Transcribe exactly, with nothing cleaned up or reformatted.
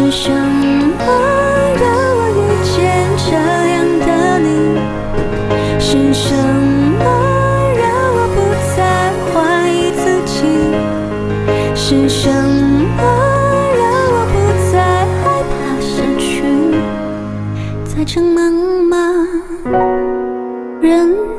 是什么让我遇见这样的你？是什么让我不再怀疑自己？是什么让我不再害怕失去？在这茫茫人